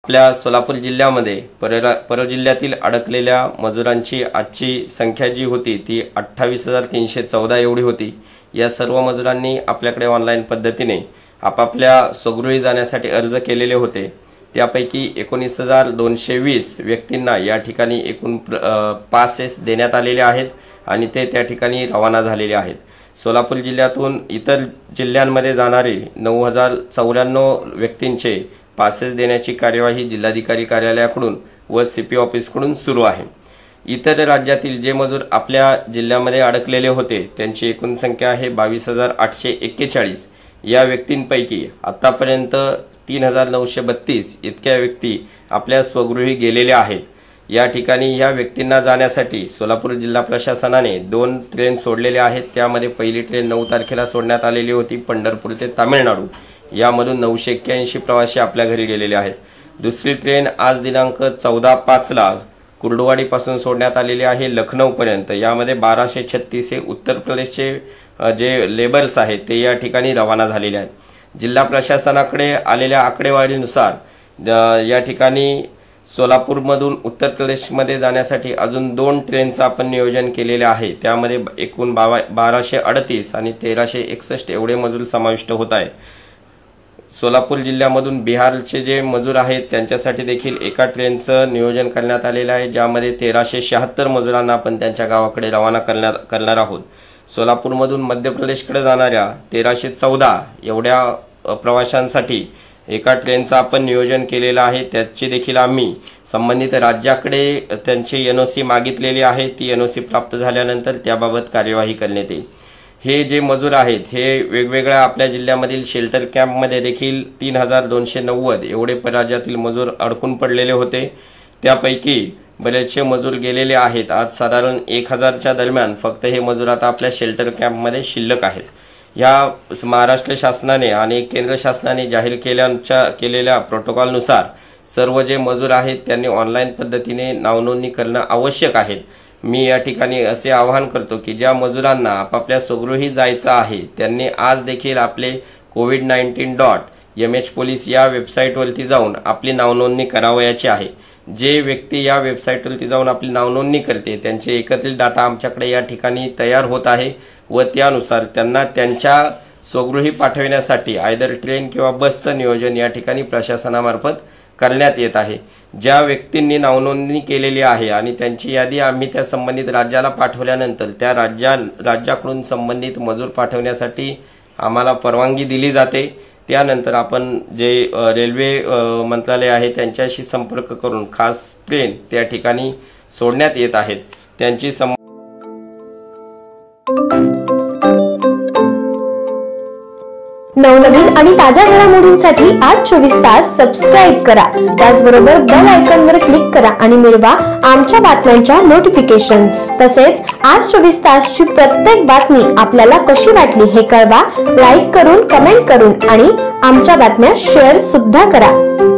आपल्या सोलापूर जिल्ह्यामध्ये परजिल्ह्यातील अडकलेल्या मजुरांची आजची संख्या जी होती ती 28,314 एवढी होती। या सर्व मजुरांनी आपल्याकडे ऑनलाईन पद्धतीने आपापल्या स्वगृही जाण्यासाठी अर्ज केलेले होते। त्यापैकी 19,220 व्यक्तींना या ठिकाणी एकूण पासेस देण्यात आलेले आहेत आणि ते त्या ठिकाणी रवाना झालेले आहेत। सोलापूर जिल्ह्यातून इतर जिल्ह्यांमध्ये जाणारे 9,094 व्यक्तींचे पासेस देण्याची कार्यवाही जिल्हाधिकारी कार्यालयाकडून व सीपी ऑफिसकडून सुरू आहे। इतर राज्यातील जे मजूर आपल्या जिल्ह्यामध्ये अडकलेले होते त्यांची एकूण संख्या आहे 22,841। या व्यक्तींपैकी आतापर्यंत 3,932 इतक्या व्यक्ती आपल्या स्वगृही गेलेल्या आहेत। या ठिकाणी या व्यक्तींना जाण्यासाठी सोलापूर जिल्हा प्रशासनाने 2 ट्रेन सोडलेल्या आहेत। त्यामध्ये पहिली ट्रेन 9 तारखेला सोडण्यात आलेली होती पंढरपूर ते तामिळनाडू। यामधून 981 प्रवासी आपल्या घरी गेलेले आहेत। दुसरी ट्रेन आज दिनांक 14/5 ला कुर्डुवाडी पासून सोडण्यात आलेली आहे लखनौ पर्यंत। यामध्ये 1236 हे उत्तर प्रदेशचे जे लेबर्स आहेत ते या ठिकाणी रवाना झालेले आहेत। जिल्हा प्रशासनाकडे आलेल्या आकडेवारीनुसार या ठिकाणी सोलापूरमधून उत्तर प्रदेशमध्ये जाण्यासाठी अजून 2 ट्रेनचं आपण नियोजन केलेले आहे। त्यामध्ये एकूण 1238 आणि 1361 एवढे मजूर समाविष्ट होत आहेत। सोलापूर जिल्ह्यामधून बिहारचे जे मजूर आहेत त्यांच्यासाठी देखील एका ट्रेनचं नियोजन करण्यात आलेलं आहे, ज्यामध्ये 1376 मजुरांना आपण त्यांच्या गावाकडे रवाना करणार आहोत। सोलापूरमधून मध्य प्रदेशकडे जाणाऱ्या 1314 एवढ्या प्रवाशांसाठी एका ट्रेनचं आपण नियोजन केलेलं आहे। त्याची देखील आम्ही संबंधित राज्याकडे त्यांची एनओसी मागितलेली आहे। ती एनओसी प्राप्त झाल्यानंतर त्याबाबत कार्यवाही करण्यात येईल। हे जे मजूर आहेत हे वेगवेगळ्या आपल्या जिल्ह्यामधील शेल्टर कॅम्पमध्ये देखील 3,290 एवढे राज्यातील मजूर अडकून पडलेले होते। त्यापैकी बरेचसे मजूर गेलेले आहेत। आज साधारण 1,000च्या दरम्यान फक्त हे मजूर आता आपल्या शेल्टर कॅम्पमध्ये शिल्लक आहेत। या महाराष्ट्र शासनाने आणि केंद्र शासनाने जाहीर केलेल्या प्रोटोकॉलनुसार सर्व जे मजूर आहेत त्यांनी ऑनलाईन पद्धतीने नावनोंदणी करणं आवश्यक आहे। मी या ठिकाणी असे आवाहन करतो की ज्या मजुरांना आपापल्या स्वगृही जायचं आहे त्यांनी आज देखील आपले covid19.mhpolice या वेबसाईटवरती जाऊन आपली नावनोंदणी करावयाची आहे। जे व्यक्ती या वेबसाईटवरती जाऊन आपली नावनोंदणी करते त्यांचे एकत्रित डाटा आमच्याकडे या ठिकाणी तयार होत आहे व त्यानुसार त्यांना त्यांच्या स्वगृही पाठविण्यासाठी आयदर ट्रेन किंवा बसचं नियोजन या ठिकाणी प्रशासनामार्फत करण्यात येत आहे। ज्या व्यक्तींनी नावनोंदणी केलेली आहे आणि त्यांची यादी आम्ही त्या संबंधित राज्याला पाठवल्यानंतर त्या राज्याकडून संबंधित मजूर पाठवण्यासाठी आम्हाला परवानगी दिली जाते। त्यानंतर आपण जे रेल्वे मंत्रालय आहे त्यांच्याशी संपर्क करून खास ट्रेन त्या ठिकाणी सोडण्यात येत आहेत। त्यांची नवनवीन आणि ताज्या घडामोडींसाठी आज 24 तास सबस्क्राइब करा। त्याचबरोबर बेल आयकॉनवर क्लिक करा आणि मिळवा आमच्या बातम्यांच्या नोटिफिकेशन्स। तसेच आज 24 तासची प्रत्येक बातमी आपल्याला कशी वाटली हे कळवा, लाईक करून, कमेंट करून आणि आमच्या बातम्या शेअर सुद्धा करा।